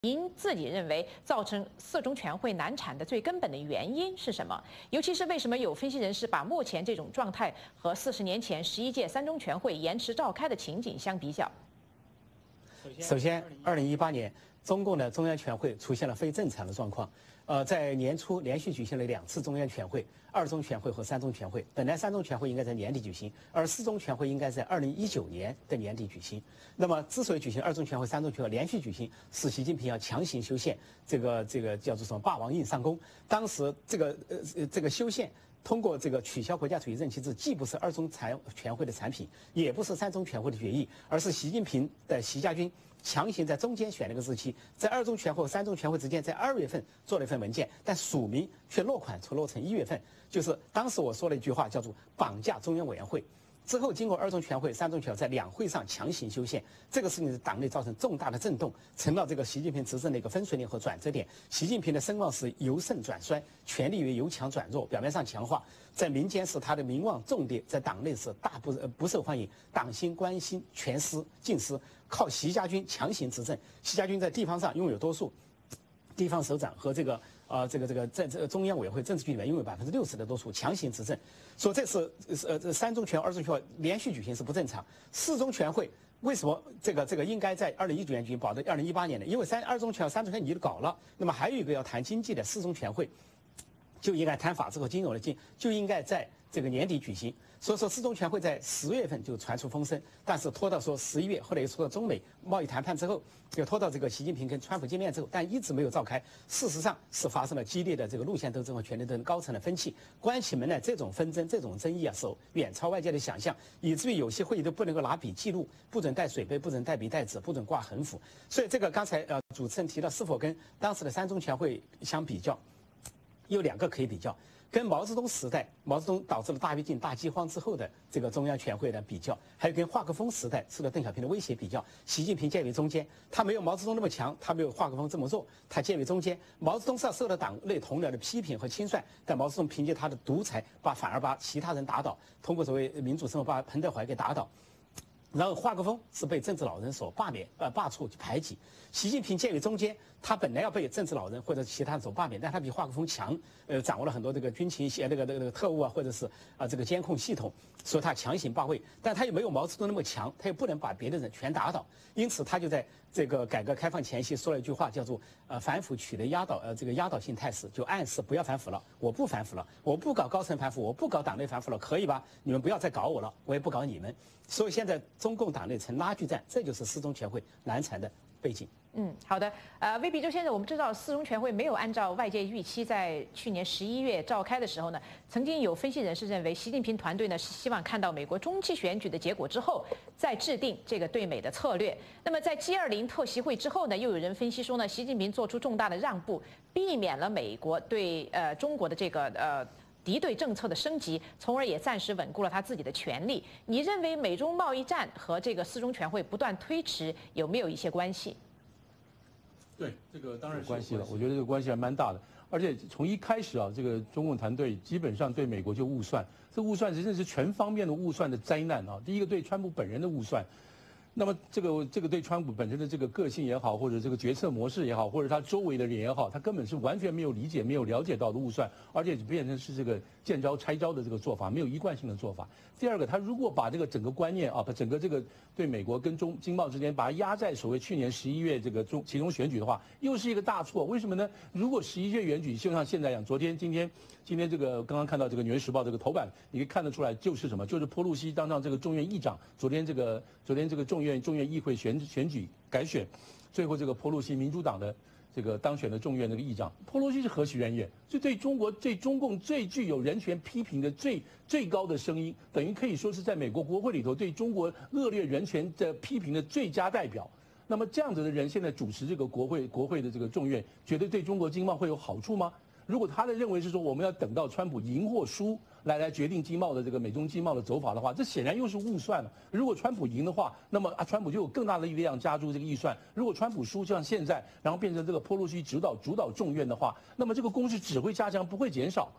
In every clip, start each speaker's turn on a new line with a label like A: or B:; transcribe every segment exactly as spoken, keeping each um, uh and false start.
A: 您自己认为造成四中全会难产的最根本的原因是什么？尤其是为什么有分析人士把目前这种状态和四十年前十一届三中全会延迟召开的情景相比较？
B: 首先，二零一八年中共的中央全会出现了非正常的状况。呃，在年初连续举行了两次中央全会，二中全会和三中全会。本来三中全会应该在年底举行，而四中全会应该在二零一九年的年底举行。那么，之所以举行二中全会、三中全会连续举行，是习近平要强行修宪，这个这个叫做什么霸王硬上弓。当时这个呃这个修宪。通过这个取消国家主义任期制，既不是二中全全会的产品，也不是三中全会的决议，而是习近平的习家军强行在中间选了个日期，在二中全会和三中全会之间，在二月份做了一份文件，但署名却落款出落成一月份，就是当时我说了一句话，叫做绑架中央委员会。之后，经过二中全会、三中全会在两会上强行修宪，这个事情在党内造成重大的震动，成了这个习近平执政的一个分水岭和转折点。习近平的声望是由盛转衰，权力为由强转弱，表面上强化，在民间是他的名望重跌，在党内是大不呃不受欢迎，党心官心全失尽失，靠习家军强行执政。习家军在地方上拥有多数。地方首长和这个呃这个这个在这个中央委员会政治局里面拥有百分之六十的多数，强行执政。说这次呃这三中全会、二中全会连续举行是不正常。四中全会为什么这个这个应该在二零一九年举行，保到二零一八年呢？因为三二中全会、三中全会你都搞了，那么还有一个要谈经济的四中全会，就应该谈法治和金融的经，就应该在这个年底举行。所以说四中全会在十月份就传出风声，但是拖到说十一月，后来又拖到中美贸易谈判之后，又拖到这个习近平跟川普见面之后，但一直没有召开。事实上是发生了激烈的这个路线斗争和权力斗争高层的分歧。关起门来这种纷争、这种争议啊，是远超外界的想象，以至于有些会议都不能够拿笔记录，不准带水杯，不准带笔带纸，不准挂横幅。所以这个刚才呃主持人提到是否跟当时的三中全会相比较，有两个可以比较。跟毛泽东时代，毛泽东导致了大跃进、大饥荒之后的这个中央全会的比较，还有跟华国锋时代受到邓小平的威胁比较，习近平介于中间，他没有毛泽东那么强，他没有华国锋这么弱，他介于中间。毛泽东是受到党内同僚的批评和清算，但毛泽东凭借他的独裁，把反而把其他人打倒，通过所谓民主生活把彭德怀给打倒。然后华国锋是被政治老人所罢免、呃罢黜、排挤。习近平介于中间，他本来要被政治老人或者其他人所罢免，但他比华国锋强，呃，掌握了很多这个军情系、那个那个那个特务啊，或者是啊这个监控系统，所以他强行罢位。但他又没有毛泽东那么强，他又不能把别的人全打倒，因此他就在这个改革开放前夕说了一句话，叫做呃反腐取得压倒呃这个压倒性态势，就暗示不要反腐了，我不反腐了，我不搞高层反腐，我不搞党内反腐了，可以吧？你们不要再搞我了，我也不搞你们。所以现在中共党内成拉锯战，这就是四中全会难产的背景。
A: 嗯，好的。呃，魏必洲先生，我们知道四中全会没有按照外界预期在去年十一月召开的时候呢，曾经有分析人士认为，习近平团队呢是希望看到美国中期选举的结果之后，再制定这个对美的策略。那么在 G 二十 特席会之后呢，又有人分析说呢，习近平做出重大的让步，避免了美国对呃中国的这个呃。敌对政策的升级，从而也暂时稳固了他自己的权利。你认为美中贸易战和这个四中全会不断推迟有没有一些关系？
C: 对，这个当然有关系了。我觉得这个关系还蛮大的，而且从一开始啊，这个中共团队基本上对美国就误算，这误算真的是全方面的误算的灾难啊！第一个对川普本人的误算。那么这个这个对川普本身的这个个性也好，或者这个决策模式也好，或者他周围的人也好，他根本是完全没有理解、没有了解到的误算，而且变成是这个见招拆招的这个做法，没有一贯性的做法。第二个，他如果把这个整个观念啊，把整个这个对美国跟中经贸之间，把它压在所谓去年十一月这个中其中选举的话，又是一个大错。为什么呢？如果十一月选举就像现在一样，昨天、今天、今天这个刚刚看到这个《纽约时报》这个头版，你可以看得出来，就是什么？就是波洛西当上这个众院议长，昨天这个昨天这个众院众院议会选选举改选，最后这个波洛西民主党的这个当选的众院那个议长，波洛西是何许人也？是对中国、对中共最具有人权批评的最最高的声音，等于可以说是在美国国会里头对中国恶劣人权的批评的最佳代表。那么这样子的人现在主持这个国会国会的这个众院，觉得对中国经贸会有好处吗？如果他的认为是说我们要等到川普赢或输来来决定经贸的这个美中经贸的走法的话，这显然又是误算了。如果川普赢的话，那么啊川普就有更大的力量加注这个预算；如果川普输，就像现在，然后变成这个波洛西主导主导众院的话，那么这个攻势只会加强，不会减少。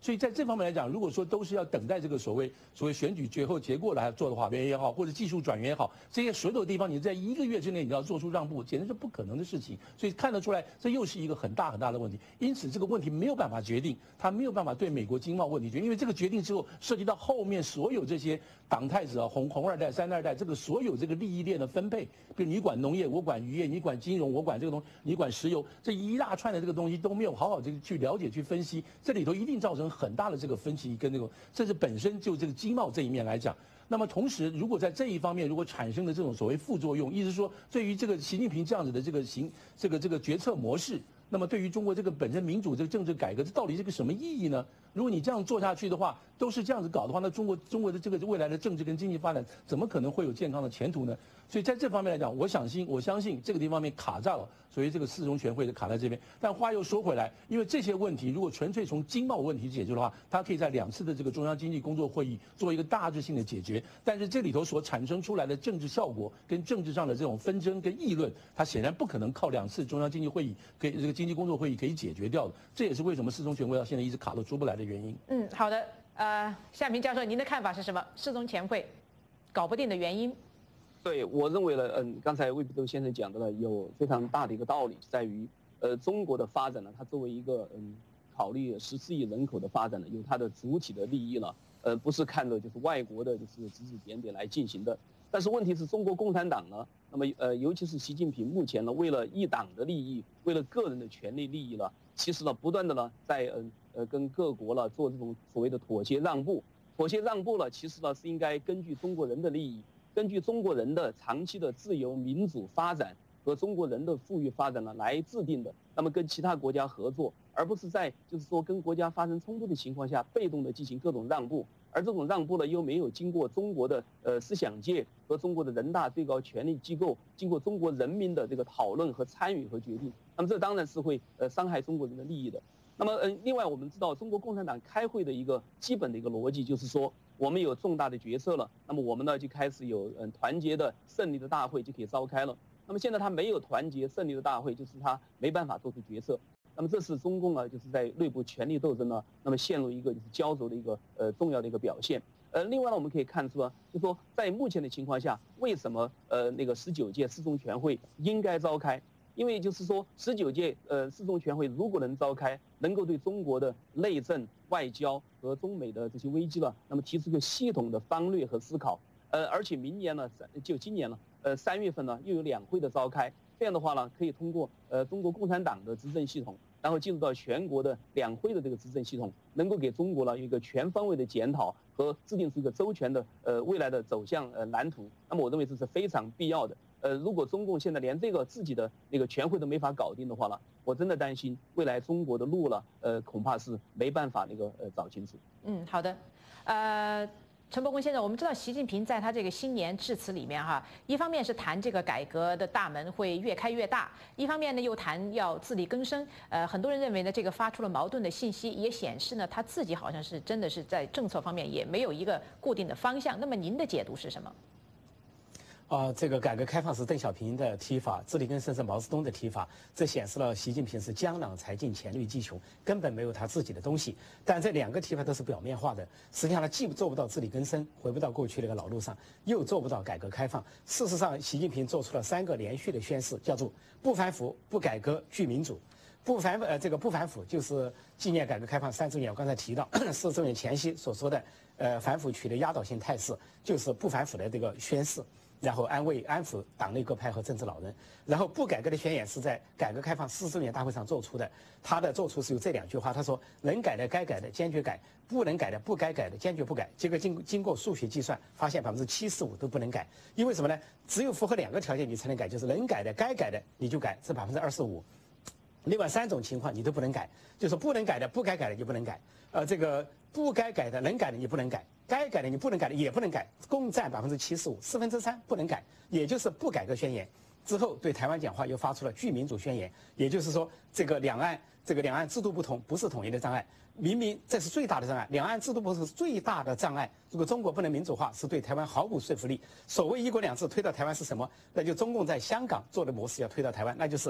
C: 所以在这方面来讲，如果说都是要等待这个所谓所谓选举最后结果来做的话，也好，或者技术转员也好，这些所有的地方，你在一个月之内你要做出让步，简直是不可能的事情。所以看得出来，这又是一个很大很大的问题。因此，这个问题没有办法决定，它没有办法对美国经贸问题决定，因为这个决定之后涉及到后面所有这些党太子啊、红红二代、三二代，这个所有这个利益链的分配，比如你管农业，我管渔业；你管金融，我管这个东西；你管石油，这一大串的这个东西都没有好好这个去了解、去分析，这里头一定造成很大的这个分歧跟这个，这是本身就这个经贸这一面来讲。那么同时，如果在这一方面如果产生的这种所谓副作用，意思说对于这个习近平这样子的这个行这个这个决策模式，那么对于中国这个本身民主这个政治改革，这到底是个什么意义呢？如果你这样做下去的话，都是这样子搞的话，那中国中国的这个未来的政治跟经济发展，怎么可能会有健康的前途呢？所以在这方面来讲，我相信我相信这个地方面卡在了，所以这个四中全会的卡在这边。但话又说回来，因为这些问题如果纯粹从经贸问题解决的话，它可以在两次的这个中央经济工作会议做一个大致性的解决。但是这里头所产生出来的政治效果跟政治上的这种纷争跟议论，它显然不可能靠两次中央经济会议可以这个经济工作会议可以解决掉的。这也是为什么四中全会到现在一直卡都出不来的原因。
A: 嗯，好的，呃，夏平教授，您的看法是什么？四中全会搞不定的原因？
D: 对，我认为呢，嗯，刚才魏必洲先生讲的呢，有非常大的一个道理，在于，呃，中国的发展呢，它作为一个嗯，考虑十四亿人口的发展呢，有它的主体的利益了，呃，不是看着就是外国的就是指指点点来进行的。但是问题是中国共产党呢，那么呃，尤其是习近平目前呢，为了一党的利益，为了个人的权利利益呢，其实呢，不断的呢，在嗯呃跟各国呢做这种所谓的妥协让步，妥协让步呢，其实呢是应该根据中国人的利益。根据中国人的长期的自由民主发展和中国人的富裕发展呢来制定的，那么跟其他国家合作，而不是在就是说跟国家发生冲突的情况下被动的进行各种让步，而这种让步呢又没有经过中国的呃思想界和中国的人大最高权力机构经过中国人民的这个讨论和参与和决定，那么这当然是会呃伤害中国人的利益的。那么嗯，另外我们知道中国共产党开会的一个基本的一个逻辑就是说，我们有重大的决策了，那么我们呢就开始有嗯团结的胜利的大会就可以召开了。那么现在他没有团结胜利的大会，就是他没办法做出决策。那么这是中共呢就是在内部权力斗争呢，那么陷入一个就是焦灼的一个呃重要的一个表现。呃，另外呢我们可以看出呢，就说在目前的情况下，为什么呃那个十九届四中全会应该召开？因为就是说，十九届呃四中全会如果能召开，能够对中国的内政、外交和中美的这些危机呢，那么提出一个系统的方略和思考。呃，而且明年呢，就今年了，呃三月份呢又有两会的召开，这样的话呢，可以通过呃中国共产党的执政系统，然后进入到全国的两会的这个执政系统，能够给中国呢一个全方位的检讨和制定出一个周全的呃未来的走向呃蓝图。那么我认为这是非常必要的。呃，如果中共现在连这个自己的那个全会都没法搞定的话呢，我真的担心未来中国的路了，呃，恐怕是没办法那个呃找清楚。
A: 嗯，好的，呃。陈伯公先生，我们知道习近平在他这个新年致辞里面哈，一方面是谈这个改革的大门会越开越大，一方面呢又谈要自力更生。呃，很多人认为呢，这个发出了矛盾的信息，也显示呢他自己好像是真的是在政策方面也没有一个固定的方向。那么您的解读是什么？
B: 啊、呃，这个改革开放是邓小平的提法，自力更生是毛泽东的提法，这显示了习近平是江郎才尽，黔驴技穷，根本没有他自己的东西。但这两个提法都是表面化的，实际上他既做不到自力更生，回不到过去那个老路上，又做不到改革开放。事实上，习近平做出了三个连续的宣誓，叫做不反腐、不改革、拒民主。不反呃，这个不反腐就是纪念改革开放三周年，我刚才提到四周年前夕所说的，呃，反腐取得压倒性态势，就是不反腐的这个宣誓。然后安慰安抚党内各派和政治老人，然后不改革的宣言是在改革开放四周年大会上做出的。他的做出是有这两句话，他说能改的该改的坚决改，不能改的不该改的坚决不改。结果经经过数学计算，发现百分之七十五都不能改，因为什么呢？只有符合两个条件你才能改，就是能改的该改的你就改，是百分之二十五。另外三种情况你都不能改，就是不能改的、不该改的你不能改，呃，这个不该改的、能改的你不能改，该改的你不能改的也不能改，共占百分之七十五，四分之三不能改，也就是不改革宣言。之后对台湾讲话又发出了拒民主宣言，也就是说这个两岸这个两岸制度不同不是统一的障碍，明明这是最大的障碍，两岸制度不同是最大的障碍。如果中国不能民主化，是对台湾毫无说服力。所谓一国两制推到台湾是什么？那就中共在香港做的模式要推到台湾，那就是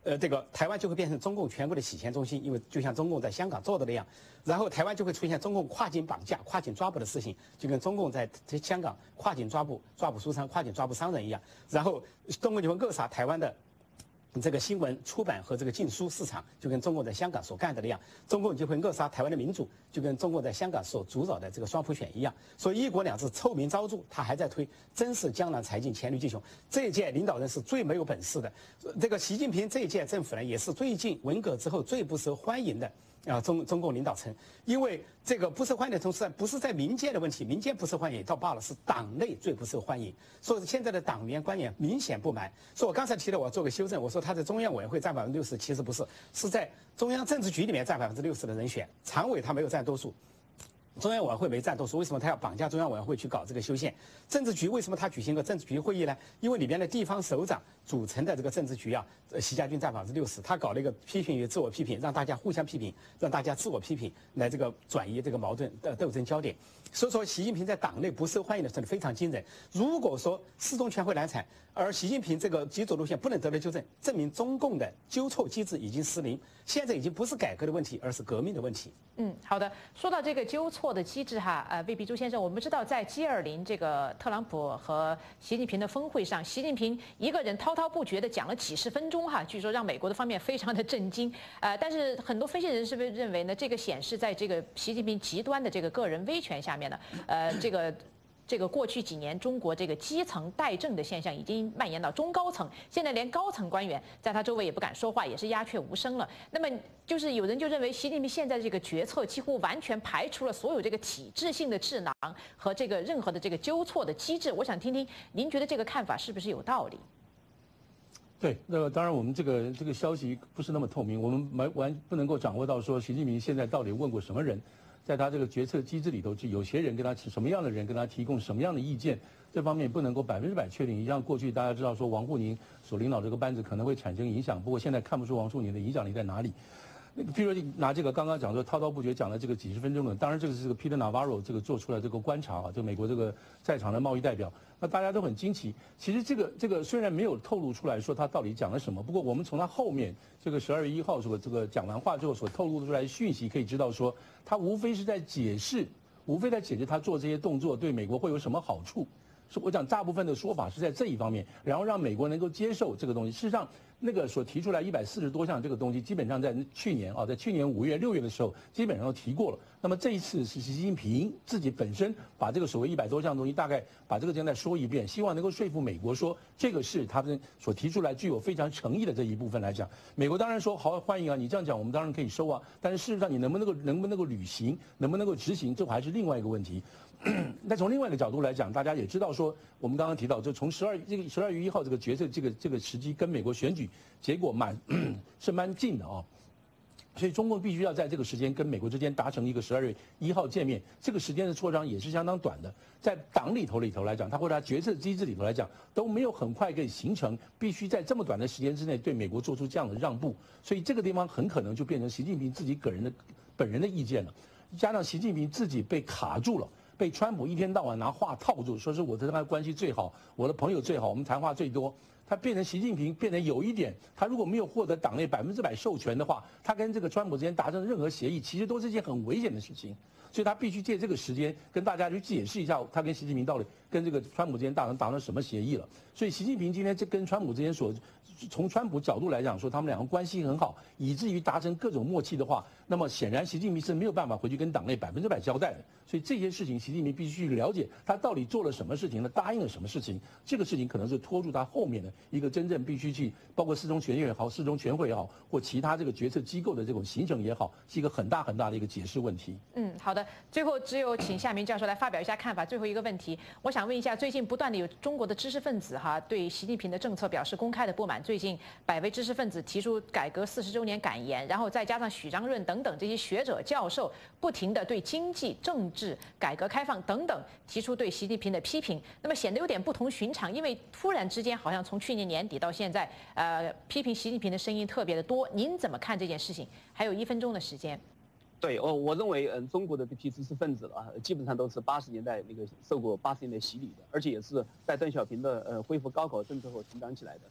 B: 呃，这个台湾就会变成中共全国的洗钱中心，因为就像中共在香港做的那样，然后台湾就会出现中共跨境绑架、跨境抓捕的事情，就跟中共在在香港跨境抓捕、抓捕书商、跨境抓捕商人一样，然后中共就会扼杀台湾的这个新闻出版和这个禁书市场，就跟中共在香港所干的那样，中共就会扼杀台湾的民主，就跟中共在香港所主导的这个双普选一样。所以一国两制臭名昭著，他还在推，真是江南才尽黔驴技穷。这一届领导人是最没有本事的，这个习近平这一届政府呢，也是最近文革之后最不受欢迎的。啊，中中共领导层，因为这个不受欢迎的同时，不是在民间的问题，民间不受欢迎倒罢了，是党内最不受欢迎。所以现在的党员官员明显不满。所以我刚才提了，我做个修正，我说他在中央委员会占百分之六十，其实不是，是在中央政治局里面占百分之六十的人选，常委他没有占多数。中央委员会没占多数，为什么他要绑架中央委员会去搞这个修宪？政治局为什么他举行个政治局会议呢？因为里边的地方首长组成的这个政治局啊，习家军占百分之六十，他搞了一个批评与自我批评，让大家互相批评，让大家自我批评，来这个转移这个矛盾的斗争焦点。所以说，习近平在党内不受欢迎的真的非常惊人。如果说四中全会难产，而习近平这个极左路线不能得到纠正，证明中共的纠错机制已经失灵，现在已经不是改革的问题，而是革命的问题。
A: 嗯，好的。说到这个纠错的机制哈，呃，魏必洲先生，我们知道在 G 二零这个特朗普和习近平的峰会上，习近平一个人滔滔不绝地讲了几十分钟哈，据说让美国的方面非常的震惊。呃，但是很多分析人士认为呢，这个显示在这个习近平极端的这个个人威权下面呢，呃，这个。这个过去几年，中国这个基层怠政的现象已经蔓延到中高层，现在连高层官员在他周围也不敢说话，也是鸦雀无声了。那么，就是有人就认为，习近平现在的这个决策几乎完全排除了所有这个体制性的智囊和这个任何的这个纠错的机制。我想听听您觉得这个看法是不是有道理？
C: 对，那当然我们这个这个消息不是那么透明，我们完完不能够掌握到说习近平现在到底问过什么人。在他这个决策机制里头，是有些人跟他什么样的人跟他提供什么样的意见，这方面不能够百分之百确定。像过去大家知道说王沪宁所领导这个班子可能会产生影响，不过现在看不出王沪宁的影响力在哪里。那个譬如说拿这个刚刚讲说滔滔不绝讲了这个几十分钟的，当然这个是这个 Peter Navarro 这个做出来这个观察啊，这个美国这个在场的贸易代表，那大家都很惊奇。其实这个这个虽然没有透露出来说他到底讲了什么，不过我们从他后面这个十二月一号所这个讲完话之后所透露出来的讯息可以知道说，他无非是在解释，无非在解释他做这些动作对美国会有什么好处。是我讲大部分的说法是在这一方面，然后让美国能够接受这个东西。事实上，那个所提出来一百四十多项这个东西，基本上在去年啊，在去年五月、六月的时候，基本上都提过了。那么这一次是习近平自己本身把这个所谓一百多项东西，大概把这个再说一遍，希望能够说服美国说这个是他们所提出来具有非常诚意的这一部分来讲。美国当然说好欢迎啊，你这样讲我们当然可以收啊，但是事实上你能不能够能不能够履行，能不能够执行，这还是另外一个问题。那从另外一个角度来讲，大家也知道说，我们刚刚提到，就从十二这个十二月一号这个决策这个这个时机跟美国选举结果蛮是蛮近的啊，所以中共必须要在这个时间跟美国之间达成一个十二月一号见面，这个时间的磋商也是相当短的，在党里头里头来讲，他或者他决策机制里头来讲都没有很快可以形成，必须在这么短的时间之内对美国做出这样的让步，所以这个地方很可能就变成习近平自己个人的本人的意见了，加上习近平自己被卡住了。被川普一天到晚拿话套住，说是我跟他关系最好，我的朋友最好，我们谈话最多。他变成习近平，变成有一点，他如果没有获得党内百分之百授权的话，他跟这个川普之间达成任何协议，其实都是一件很危险的事情。所以他必须借这个时间跟大家去解释一下，他跟习近平到底跟这个川普之间达成达成什么协议了。所以习近平今天这跟川普之间所从川普角度来讲说，他们两个关系很好，以至于达成各种默契的话，那么显然习近平是没有办法回去跟党内百分之百交代的。所以这些事情，习近平必须去了解他到底做了什么事情呢？答应了什么事情？这个事情可能是拖住他后面的一个真正必须去，包括四中全会也好，四中全会也好，或其他这个决策机构的这种形成也好，是一个很大很大的一个解释问题。
A: 嗯，好的。最后只有请夏明教授来发表一下看法。最后一个问题，我想问一下，最近不断的有中国的知识分子哈对习近平的政策表示公开的不满。最近百位知识分子提出改革四十周年感言，然后再加上许章润等等这些学者教授，不停的对经济、政治、改革开放等等提出对习近平的批评，那么显得有点不同寻常，因为突然之间好像从去年年底到现在，呃，批评习近平的声音特别的多。您怎么看这件事情？还有一分钟的时间。
D: 对，哦，我认为，嗯，中国的这批知识分子啊，基本上都是八十年代那个受过八十年代洗礼的，而且也是在邓小平的呃恢复高考政策后成长起来的。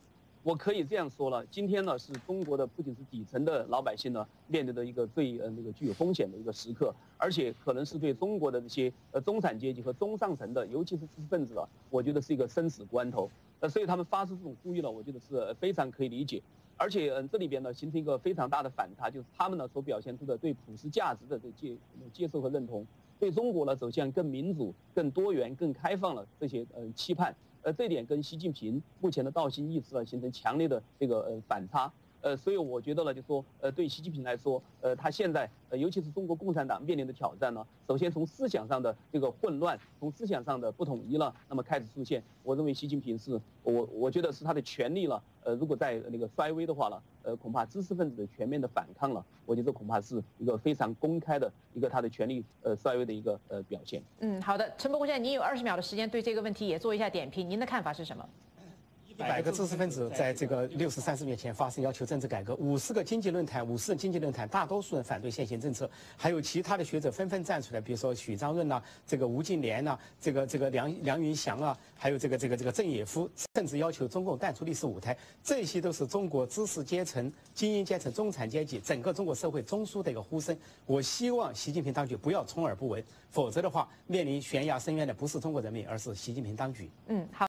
D: 我可以这样说了，今天呢是中国的不仅是底层的老百姓呢面对的一个最呃那个具有风险的一个时刻，而且可能是对中国的这些呃中产阶级和中上层的，尤其是知识分子啊，我觉得是一个生死关头。呃，所以他们发出这种呼吁呢，我觉得是非常可以理解。而且嗯，这里边呢形成一个非常大的反差，就是他们呢所表现出的对普世价值的这接接受和认同，对中国呢走向更民主、更多元、更开放了这些呃期盼。呃，这点跟习近平目前的倒行逆施呢，形成强烈的这个呃反差。呃，所以我觉得呢，就说呃，对习近平来说，呃，他现在呃，尤其是中国共产党面临的挑战呢，首先从思想上的这个混乱，从思想上的不统一了，那么开始出现。我认为习近平是我我觉得是他的权力了，呃，如果在那个衰微的话呢，呃，恐怕知识分子的全面的反抗了，我觉得恐怕是一个非常公开的一个他的权力呃衰微的一个呃表现。
A: 嗯，好的，陈伯公先生，您有二十秒的时间对这个问题也做一下点评，您的看法是什么？
B: 一百个知识分子在这个六十三十年前发声要求政治改革，五十个经济论坛，五十个经济论坛，大多数人反对现行政策，还有其他的学者纷纷站出来，比如说许章润呐、啊，这个吴敬琏呐、啊，这个这个梁梁云祥啊，还有这个这个这个郑也夫，甚至要求中共淡出历史舞台，这些都是中国知识阶层、精英阶层、中产阶级整个中国社会中枢的一个呼声。我希望习近平当局不要充耳不闻，否则的话，面临悬崖深渊的不是中国人民，而是习近平当局。
A: 嗯，好。